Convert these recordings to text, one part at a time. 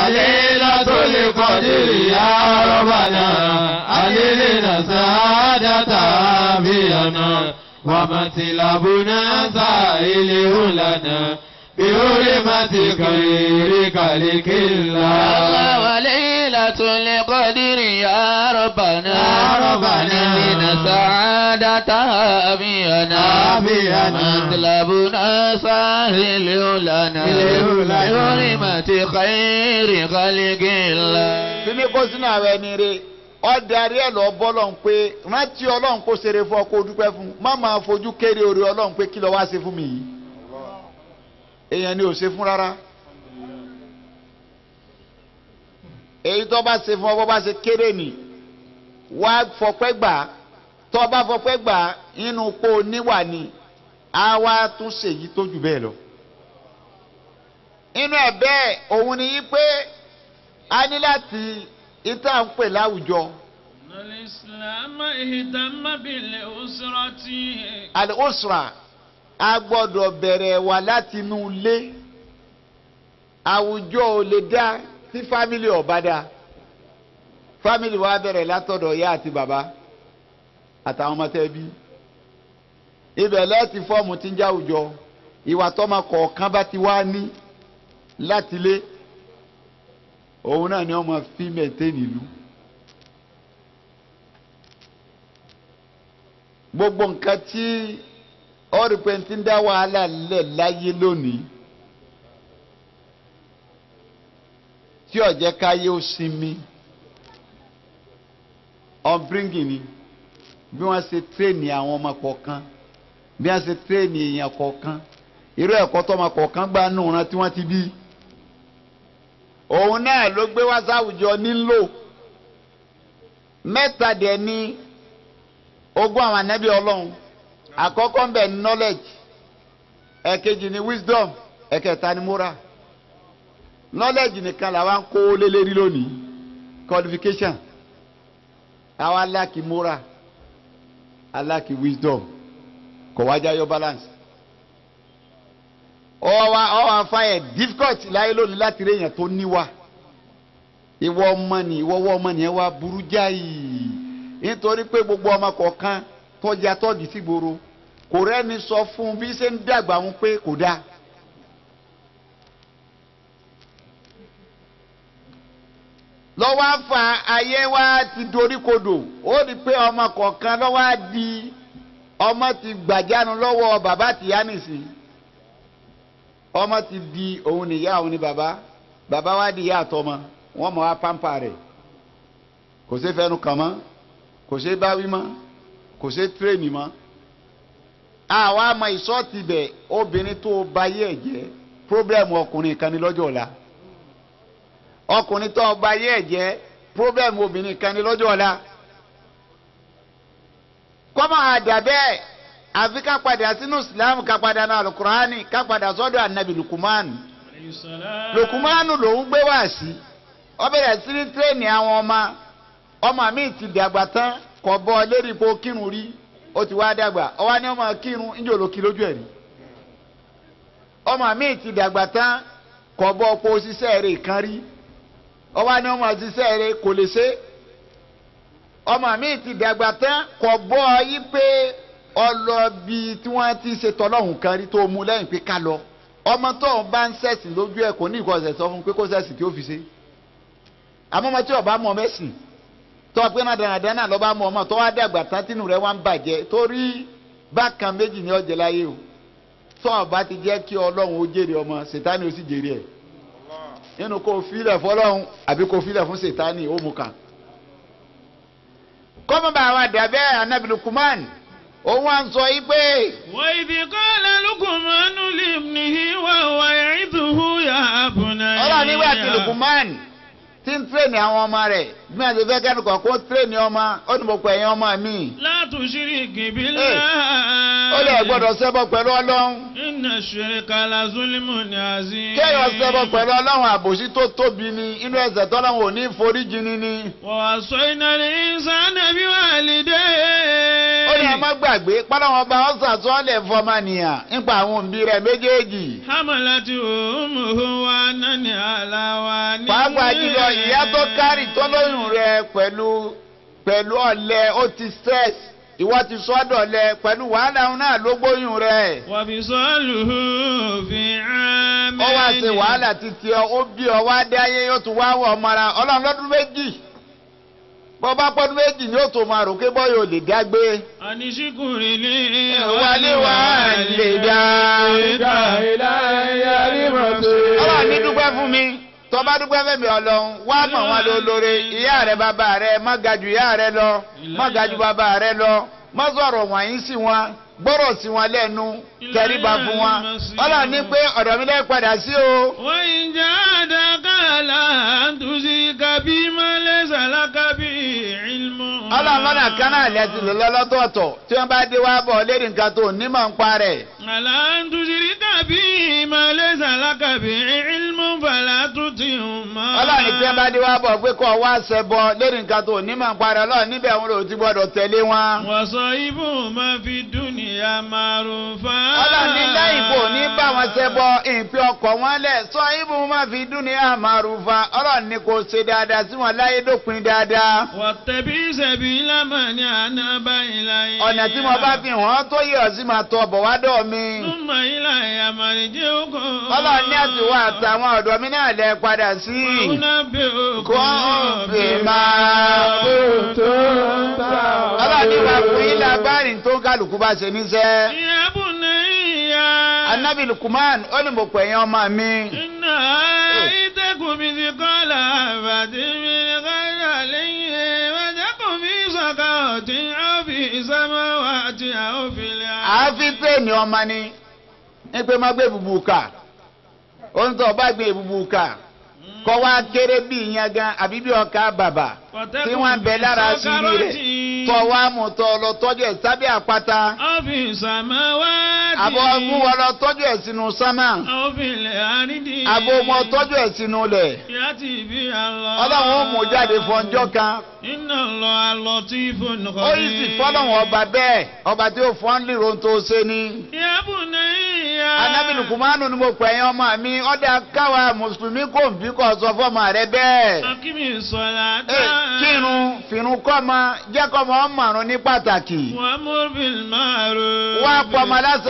وليلة القدر يا ربنا علينا سعادة بينا ومطلبنا سائله لنا بحرمة خير خلق الله وليلة القدر يا ربنا علينا سعادة بينا مطلبنا سائله لنا بحرمة خير خلق الله. Bímí kó sínú àwọn ẹni rẹ̀, ọ̀darí ẹ̀ lọ bọ́ lọ́n pé rántí Ọlọ́run kó ṣeré fún ọ kó dúpẹ́ fún. Má máa fojú kéré oore Ọlọ́run pé kí ló wá ṣe fún mi yìí. Èèyàn ni ò ṣe fún rárá. Èyí tó bá ṣe fún ọ bó bá ṣe kéré nì, wá fọpẹ́ gbà. Tó bá fọpẹ́ gbà inú kó níwà ni, á wá tún ṣèyí tó jù bẹ́ẹ̀ lọ. Inú ẹ̀ bẹ́ẹ̀ òun ni yí pé a ní láti ìta ń pè láwùjọ. Al-usra a gbọ́dọ̀ bẹ̀rẹ̀ wá láti inú ilé. Àwùjọ ò lè dá tí fámìlì ò bá dá. Fámìlì wa bẹ̀rẹ̀ látọ̀dọ̀ ìyá àti bàbá àtàwọn ọmọ tẹ́bí. Ibẹ̀ lẹ́ẹ̀tì fọ́ọ̀mù tí ń jẹ́ àwùjọ. Ìwà tọ́mọ kọ̀ọ̀kan bá ti wá ní láti lé. Òun náà ni wọ́n máa fi mẹ́tẹ́ẹ̀nì ìlú. Gbogbo nǹkan tí ọ̀rùpẹ̀ntì ń dá wàhálà lẹ̀ láyé lónìí tí ó jẹ́ káyé ó sinmi ọ̀bíríngì ni bí wọ́n ṣe tírèènì àwọn ọmọ kọ̀ọ̀kan bí wọ́n ṣe tírèènì èèyàn kọ̀ọ̀kan irú ẹ̀kọ́ tọ́mọ kọ̀ọ̀kan gbà nù ran tí wọ́n ti bí. Òun náà ló gbé wá sáwùjọ nílò mẹ́ta dẹ̀ ní ogún àwọn ànábì Ọlọ́run. Àkọ́kọ́ ń bẹ knowledge, ẹ̀kejì ni wisdom, ẹ̀kẹta ni moral. Knowledge nìkan làwa ń kó lélẹ́rí lónìí, qualification. Àwa aláàkì moral, aláàkì wisdom, kò wájà yọ balance. Ọwọ́ afáyẹ̀ difficult láyé lónìí láti rí èèyàn tó níwà. Ìwọ ọmọ ni ìwọ́wọ́ ọmọ ni ẹ wá burú jáì. Nítorí pé gbogbo ọmọ kọ̀ọ̀kan tọ́jà tọ́jú sí gbòòrò kò rẹ́ni sọ fún bí ṣe ń dàgbà wọn pé kò dáa. Lọ́wọ́ àfà ayé wa ti dorí kodò ó di pé ọmọ kọ̀ọ̀kan lọ́wọ́ á di ọmọ ti gbàjánu lọ́wọ́ bàbá tìyá nìsín. Ọmọ ti di òun nìyá òun ni bàbá bàbá wa di ìyá àtọmọ wọn mọ wá pampa rẹ̀ kò sí fẹnu kàn mọ́ kò sí báwí mọ́ kò sí tírèènì mọ́. Àwa àmọ́ ìsọ́ọ̀tì bẹ̀ obìnrin tó ba yé ẹ̀ jẹ́ pírọ́blẹ̀mù ọkùnrin kan ní lọ́jọ́ ọ̀la. Ọkùnrin tó ba yé ẹ̀ jẹ́ pírọ́blẹ̀mù obìnrin kan ní lọ́jọ́ ọ̀la. Kọ́mọ àdàbẹ́ àfi ká padà sínú Islam ká padà náà Al-Qur'ani ká padà sọ́dọ̀ ànábì Lukumanu. Lukumanu lòún gbé wá sí ó bẹ̀rẹ̀ sí ní tírèènì àwọn ọmọ mi ti dàgbà tán kò bọ́ lérí ipò kírun rí ó ti wá dàgbà ọwá ní ọmọ kírun ń jòló kí lójú ẹ̀ rí. Ọmọ mi ti dàgbà tán kò bọ́ ọ̀pọ̀ òṣìṣẹ́ rẹ̀ kan rí ọwá ní ọmọ òṣìṣẹ́ rẹ̀ kò lè ṣe. Ọmọ mi ti dàgbà tán kò bọ́ yí pé ọlọ́bi tí wọ́n ti ṣe tọ́lọ́hùn kan rí tó mú lẹ́yìn pé ká lọ. Ọmọ tó ń bá ń ṣẹ̀sìn lójú ẹ̀ kò ní ìkọsẹ̀ sọ fún pé kó ṣẹ̀sìn tí ó fi ṣe. Àmọ́ ọmọ tí ó bá mọ mẹ́sìn tó pé náà dáradára náà lọ́ba mọ ọmọ tó wá dàgbà tán tínú rẹ̀ wá ń bàjẹ́ torí bákan méjì ní ọjẹ́ láyé o tó ọba ti jẹ́ kí Ọlọ́run ó jèrè ọmọ Sètánì ó sì jèrè ẹ̀ nínú kó filẹ̀ fọlọ́run àbí kó filẹ̀ fún Sètánì ó mú kàn. kọ́mọ bá wa dàbẹ́ Ànábì Lukuman òun wá ń sọ yí pé. wa idh qala Lukumanu libnihi wa huwa ya'idhuhu ya bunayya. ọlọ́run nígbà tí Lukuman tí ń tírèènì àwọn ọmọ rẹ̀ bí wọ́n ti fẹ́ kẹ́nu kọ̀ọ̀kan tírèènì ọmọ ó ní mo pè ẹ̀yin ọmọ mi. la tushrik billah. ó lè gbọ́dọ̀ ṣẹbọ pẹ̀lú Ọlọ́run. inna shirka la zulmun azim. kéèyàn ṣẹbọ pẹ̀lú Ọlọ́run àbòsí tó tóbi ni inú ẹ̀ṣẹ̀ tọ́lọ́run ò ní foríjì ni. wa wassayna al-insana biwalidayhi. ó ní ẹ má gbàgbé pálọ̀wọ̀n ọba ọ̀sán sọ́ọ̀lẹ̀ fọmọnìyàn nípa àwọn òbí rẹ̀ méjèèjì. hamalatu ummuhu wahnan ní aláwa ní. pàápàá jùlọ ìyá tó kárì tó lóyún rẹ̀ pẹ̀lú ọ̀lẹ ó ti stress ìwọ ti sọ́dọ̀ lẹ pẹ̀lú wàhálà náà ló gbóyún rẹ̀. wàbí sọ́ọ̀lù fi àmì. ó wá ṣe wàhálà títí ó bí ọ wá dé ayé yóò tún wá wọ̀ ọmọra ọlọ́run lọ́dún méjì bọ́ bá pọ́dún méjì ni ó tó máa rò pé bọ́yọ̀ lè dágbé. àníṣíkùnrin ní wálé wá lè dá. ọlọ́run ní dúpẹ́ fún mi tó bá dúpẹ́ fẹ́mi ọlọ́run wá mọ̀ wọn lólórí ìyá rẹ bàbá rẹ má ga jù ìyá rẹ lọ má ga jù bàbá rẹ lọ má sọ̀rọ̀ wọ̀nyí sí wọn gbọ́rọ̀ sí wọn lẹ́nu tẹríba fún wọn ọlọ́run ní pé ọ̀dọ̀ mi lẹ́ padà sí o. wọ́n ń jẹ́ àdàkàlà àtúnṣe kábí mọ́lẹ́sà lákàbí ìlmọ̀. ọlọ́run lọ́nà kan náà lẹ́sìn lọ́lọ́tọ̀ọ̀tọ̀ tí wọ́n bá dé wá bọ̀ lérí nǹkan tó nímọ̀ ń parẹ́. àlà àtúnṣe kábí mọ́lẹ́sà lákàbí ìlmọ̀ fàlà tuntun mọ́. ọlọ́run tí wọ́n bá dé wá bọ̀ pé kọ́ wá ṣẹbọ lérí nǹkan tó nímọ̀ ń parẹ́ ọlọ́run níbẹ̀ wọn ò ti gbọ́dọ̀ tẹ̀lé wọn. wọ́n sọ ibù máa fi dúnì ya màrúfà. ọlọ́run ní lẹ́yìn kò ní bá wọn ṣẹbọ ìpín ọkọ̀ wọn lẹ̀ sọ ibù máa fi dún ní àmàrúfà ọlọ́run ní kò ṣe dáadáa sí wọn láyé dópin dáadáa. wọ́tẹ̀bí ṣẹ̀bí lámà ní ànábà ìlàyé. ọ̀nà tí mo bá fi hàn tó yẹ ọ sí máa tọ ọ̀bọ̀ wá dọ̀ mi. túmọ̀ ìlàyé àmàlẹ́jẹ́ òkò. ọlọ́run ní àtiwọ́ àtàwọn ọ̀dọ́ mi náà lẹ padà sí. kó fi máa tó. ọlọ́run ní wàá fún yín lágbárí tó ń kálukú bá ṣe níṣẹ́. ìyàbù náà. Anabi Lukuman ó ní mo pè yín ọmọ mi. iná ìtẹ́kùn mi ti kọ́lá àbàtì mi ní káyà lẹ́yìn ìwájẹ́kùn mi sọ̀kà ọ̀tí àfi ìsámáwá àti àófìlẹ̀. àáfi tèèní ọmọ ni ní pé má gbé bùbù kà ó ń tọ́ bá gbé bùbù kà kọ́ wá kéré bí ìyẹn gan àbí bí ọkà bàbà tí wọ́n ń bẹ lára síbi rẹ̀ tọ́ wá mú tọ́ lọ tọ́jú ẹ̀ sábẹ́ àpáta. àfi ìsámáwá àti. àbọ̀ mú wọn lọ tọ́jú ẹ̀ sínú sánmà. àófìlẹ̀ àrídì. àbọ̀ mọ tọ́jú ẹ̀ sínú lẹ̀. yàtì bí àlọ́. ọlọ́run ó mú jáde fún ọjọ́ kan. iná lọ àlọ́ tí fún nǹkan. ó yìí sì fọ́lọ́run ọba bẹ́ẹ̀ ọba tí ó fọ́n lérò tó ṣe ni. ìyàbù náà. Anabi Lukumanu ni mo pè yín ọmọ mi ọ̀dà káwa mùsùlùmí kò ń bí kò sọ fọ́mọ rẹ bẹ́ẹ̀. akíní sọlá dá. kírun fìrun kọ́mọ jẹ́ kọ́mọ ọmọrun ní pàtàkì. wà á mú bil ma'ruf. wá pọmọ lásán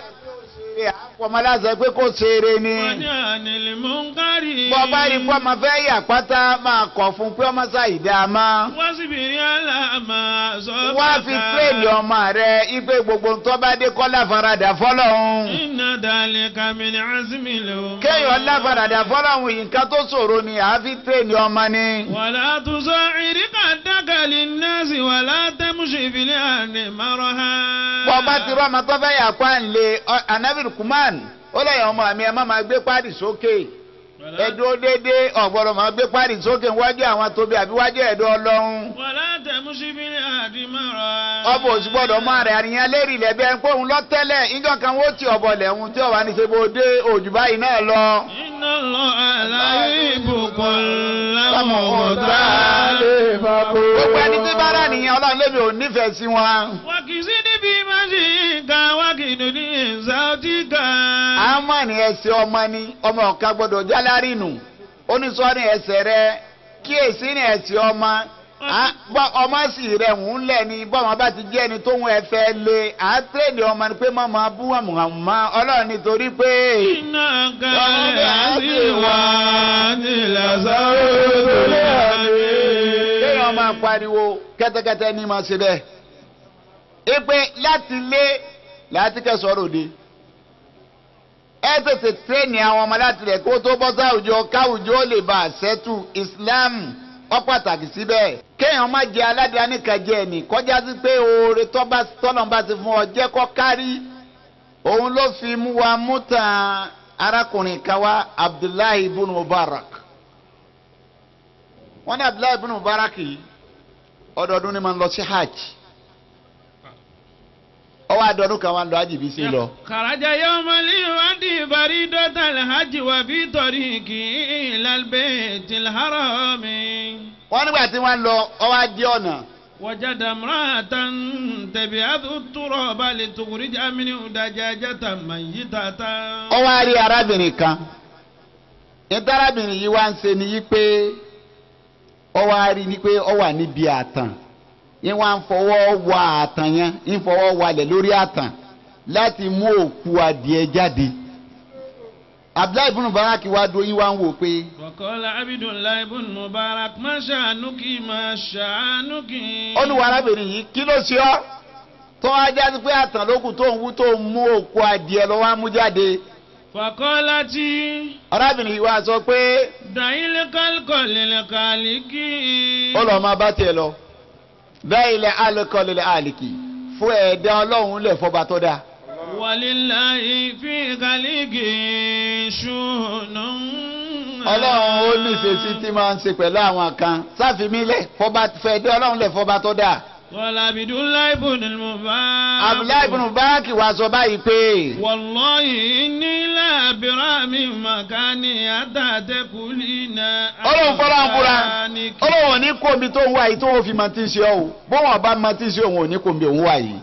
pọmọ lásán pé kò ṣeré ni. wọ́n ní ànil munkari. bọ́ọ̀bá rí pọ́mọ fẹ́ yà pátá máa kọ̀ fún pé ọmọ sáyì dá ma. wọ́n sì bìrì àlàmà sọ bàtà. wá fi tírèlì ọmọ rẹ ipe gbogbo ntọ́ bá dé kọ́ láfaradà fọlọ́hún. inna dhalika min azmil umur. kéèyàn láfaradà fọlọ́hún yìí nǹkan tó ṣòro ni àáfi tírèlì ọmọ ni. wala tusa'ir khaddaka linnasi wala tamshi fil ardi maraha. bọ́ọ̀bá ti rọ́ ọmọ tó fẹ́ yà pa ń lé Anabi Lukuman ó lẹ́yìn ọmọ mi ẹ má máa gbé pàdé sókè ẹ̀dọ́ déédéé ọ̀gbọ́dọ̀ máa gbé pàdé sókè wájú àwọn tóbi àbí wájú ẹ̀dọ́ ọlọ́run. wala tamshi fil ardi maraha. ọbọ̀ òsì gbọ́dọ̀ máa rẹ̀ àríyàn lérí ilẹ̀ bí ẹni pé òun lọ tẹ́lẹ̀ ìjọ kan wó ti ọ̀bọ̀ lẹ́hun tí ọ̀wá ní ṣe bó dé òjò báyìí náà lọ. inna Allaha la yuhibbu kulla mukhtalin fakhur. gbogbo ẹni tí bá rà nìyẹn ọlọ́run lébi ò nífẹ̀ẹ́ sí wọn. wàkìsídì bí màṣíkà wàkìdùdì ìsàtìkà. àmọ́ ni ẹsẹ̀ ọmọ ni ọmọ ọ̀ka gbọ́dọ̀ jálárì nù oníṣọ́ ni ẹsẹ̀ rẹ kíyèsí ni ẹsẹ̀ ọmọ ọmọ sì rẹ̀ ń lẹ̀ ni bọ́mọ bá ti jẹ́ ẹni tó ń ẹfẹ́ lé àtẹ́lẹ̀ ọmọ ni pé mọ́mọ́ bú àmọ́ ọlọ́run nítorí pé. iná kẹlẹ́ àti wà nílẹ̀ sáré tó lé àlè. kéèyàn máa pariwo kẹ́tẹ́kẹ́tẹ́ ní máa ṣe bẹ́ẹ̀. èpè láti lé láti kẹsàn-án òde. ẹ tètè tẹ́ni àwọn ọmọ láti rẹ̀ kó tó bọ́ sáwùjọ káwùjọ lè bá a ṣẹ́tù Islam ó pàtàkì síbẹ̀. kéèyàn má jẹ aládàáni kan jẹ ẹnì kọjá sí pé oore tọ́lọ́mbà ti fún ọ jẹ́ kọ́ kárí. òun ló fi mú wa mú tàn arákùnrin kan wá Abdullahi ibn Mubarak. wọ́n ní Abdullahi ibn Mubarak yìí ọdọọdún ni máa ń lọ sí hajj. ọwọ́ àdọ́dún kan wá ń lọ hajj bí sí lọ. kàràjà yawmal wadi baridatal hajj wa fi tariqi ilal baytil harami. wọ́n nígbà tí wọ́n lọ ọwọ́ adé ọ̀nà. wajada imra'atan tabi'athu turaba litukhrija minhu dajajatan mayyitatan. ọwọ́ àrí arábìnrin kan ìtarabìnrin yìí wá ń ṣe ni yí pé ó wá rí ni pé ó wà níbi àtàn yín wá ń fọwọ́ wa àtàn yẹn ń fọwọ́ walẹ̀ lórí àtàn láti mú òkú adìẹ jáde. Abdullahi ibn Mubarak wá dó yín wá ń wò pé. Waqala Abdullahi ibn Mubarak ma sha'nuki ma sha'nuki. Ó ní wà arábìnrin yìí kí ló ṣe ọ́ tó wá jáde pé àtàn lókù tó ń wú tó ń mú òkú adìẹ lọ wá mú jáde. Faqalati. Arábìnrin yìí wá sọ pé. Da'il khalqa lil khaliqi. Ó lọ máa bá tiẹ̀ lọ. Da'il khalqa lil khaliqi fún ẹ̀dá ọlọ́run lẹ̀ fọba tó dáa. Walillahi fi khaliqi shunun. Ọlọ́run ó níṣesí tí máa ń ṣe pẹ̀lú àwọn kan sáfimílẹ̀ fọba fẹ̀dá ọlọ́run lẹ̀ fọba tó dáa. Wala Abdullahi ibn Mubarak. Abdullahi ibn Mubarak wá sọ báyìí pé. Wallahi inni la birami makani atatekulina. Ọlọ́run fọlá ń búra Ọlọ́run ní kó mi tó ń wá yìí tó ń fi máa ti ṣe ọ́ o bó wọn bá máa ti ṣe òun ò ní kó mi òun wá yìí.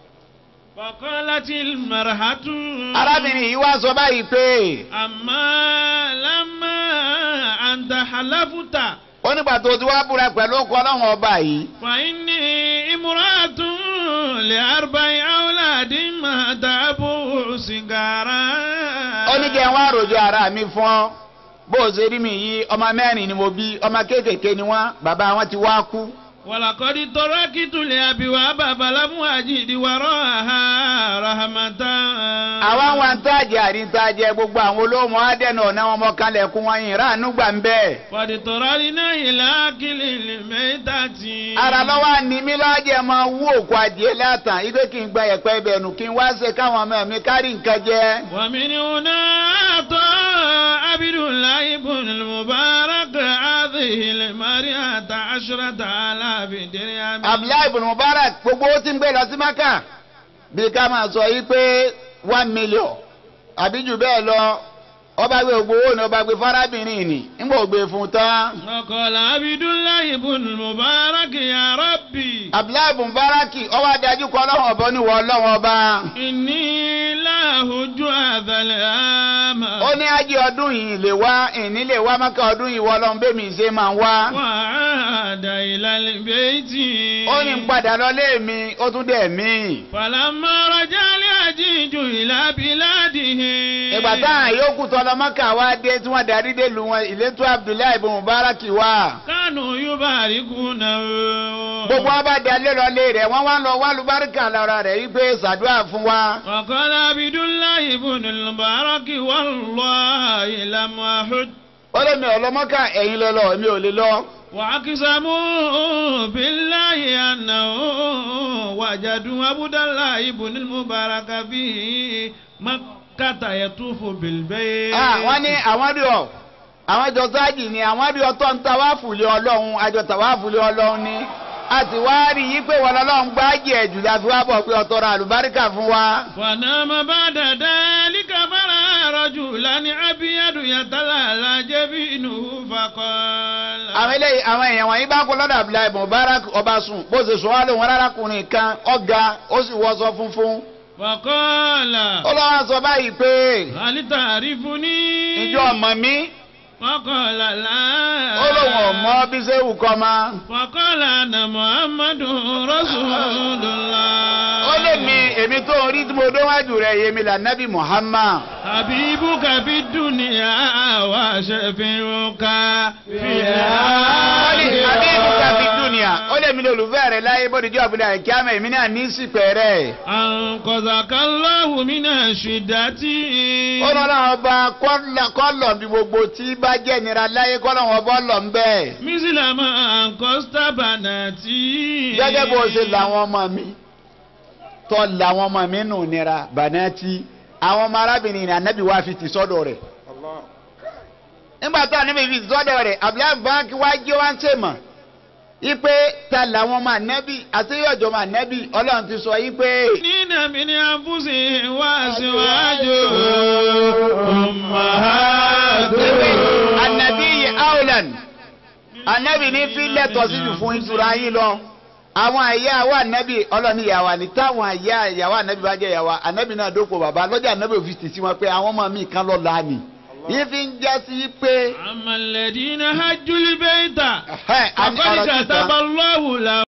Faqalatil marhatu. Arábìnrin yìí wá sọ báyìí pé. Amma lamma anta halafuta. Ó nígbà tó ti wá búra pẹ̀lú ọkọ Ọlọ́run ọba yìí. Fa inni imra'atun li arba'i awladin ma ta'abu sigara. Ó ní kí ẹ wá rojọ́ ara mi fún ọ bó o ṣe rí mi yìí ọmọ mẹ́rin ni mo bí ọmọ kéékèèké ni wọ́n bàbá wọn ti wá kú. Walaqad tarakitu li abwaba balamu ajidi waraha rahmatan. Àwọn wọn tájẹ àríntàjẹ gbogbo àwọn olóòmọ adẹnu ọ̀nà wọn mọ́kànlẹ̀kùn wọn yìí ráàánú gbà ń bẹ́ẹ̀. Qad taralina ila kilil maitati. Ara lọ́wọ́ ni mí lọ́jẹ̀ máa wú òkú adìẹ látàn igbe kí n gba ẹ̀pẹ́ ibẹ̀ nù kí n wá ṣe káwọn ọmọ mi kárí nǹkan jẹ. Wa min huna ata Abdullahi ibn Mubarak hadhihi al-mari'ata 10,000 dirham. Abdullahi ibn Mubarak gbogbo ó ti ń gbé lọ sí Maka bí ká máa sọ yìí pé 1 million àbí jù bẹ́ẹ̀ lọ ọba gbé gbogbo owó ni ọba gbé fárábìnrin ni ń bò gbé fún tán. Qala Abdullahi ibn Mubarak ya Rabbi. Abdullahi ibn Mubarak ọwọ́ adájú kọ́ ọlọ́wọ́n ọba oníwọ̀ ọlọ́wọ́n ọba. Inni la hujju hadhal ama. Ó ní ájí ọdún yìí lè wá ìní lè wá Maka ọdún yìí wọ ọlọ́run bẹ́ẹ̀ mi ṣe máa wá. Wa ada ila al-bayti. Ó ní padà lọ lé mi ó tún dẹ̀ mí. Falamma rajali ajiju ila biladihi. Ìgbà táwọn yòókù tọ́lọ Maka wá dé tí wọ́n darí dé lu wọn ìletò Abdullahi ibn Mubarak wá. Kanu yubarikuna. Gbogbo wọn bá dalé lọlé rẹ̀ wọ́n wá lọ wá lùbáríkà lọ́rọ̀ rẹ̀ yí pé ṣàdúrà fún wa. Wa qala Abdullahi ibn Mubarak wallahi lam ahud. Ó lé mi ọlọ́mọ́kà ẹ̀yin lọ́lọ́ èmi ò lè lọ. Wa aqsamu billahi annahu wajadu Abdullahi ibn Mubarak fi Makkata yatufu bil bayt. Wọ́n ní àwọn rí ọ àwọn jọ sáàjì ni àwọn rí ọ tó ń tawáfù lé Ọlọ́run àjọ tawáfù lé Ọlọ́run ni a ti wá rí yí pé wọ́n lọ́lọ́run gbájì ẹ̀jù láti wá bọ̀ pé ọ̀tọ̀ ra àlùbáríkà fún wa. Fanama ba'da dhalika fara rajulan abyadu yatalala jabinuhu faqala. Àwọn eléyìí àwọn èèyàn wọ̀nyí bá kó lọ́dọ̀ Abdullahi ibn Mubarak ọba sùn bó ṣe sọ wá lóhun arákùnrin kan ọ̀gá ó sì wọṣọ funfun. Faqala. Ó lọ́wọ́ sọ báyìí pé. Hal ta'rifuni. Ìjọ ọmọ mi. Faqala la. Ó lóhun ọmọ bí ṣe wù kọ́ ma. Faqala ana Muhammadun Rasulullah. Ó lè mi èmi tó ń rí tí mo dọ́wájú rẹ̀ yémi là nábì Muhammad. Habibuka bid dunya wa shafi'uka fiha. Habibuka bid dunya. Ó lè mi lólùfẹ́ rẹ̀ láyé bó dijọ́ àbúlé àìkí àmọ́ èmi náà ní sípẹ̀ rẹ̀. Anqadhakallahu mina shiddati. Ó lọ́nà ọba kọ́lọ̀ bí gbogbo tí bá jẹ́ nira láyé kọ́lọ̀ wọn bọ́ lọ ń bẹ́ẹ̀. Mísìlámà anqasta banati. Gẹ́gẹ́ bó ṣe làwọn ọmọ mi tọ́ làwọn ọmọ mi nù nira banati àwọn ọmọ arábìnrin ní Ànábì wá fi ti sọ́dọ̀ rẹ̀. Nígbà tó Ànábì fi ti sọ́dọ̀ rẹ̀ Abdullahi Bank wá jẹ́ wá ń ṣe mọ̀ ipe ta làwọn ọmọ Ànábì àti yọ̀jọ̀ ọmọ Ànábì Ọlọ́run ti sọ yí pé. Nínà mi ní àfúsì wá síwájú ummahatu. Ànábì aulan Ànábì ní fi lẹ́tọ̀ sí jù fún ìtura yín lọ. Àwọn àyà wa Ànábì Ọlọ́run ìyàwó ni táwọn àyà ìyàwó Ànábì bá jẹ́ ìyàwó Ànábì náà dókò bàbá lọ́jà Ànábì òfin tì sí wọn pé àwọn ọmọ mi kan lọ́la ni yìí fi ń já sí pé. أما الذين هجوا البيت ọ̀rọ̀ فقد kíkan. كتب الله لهم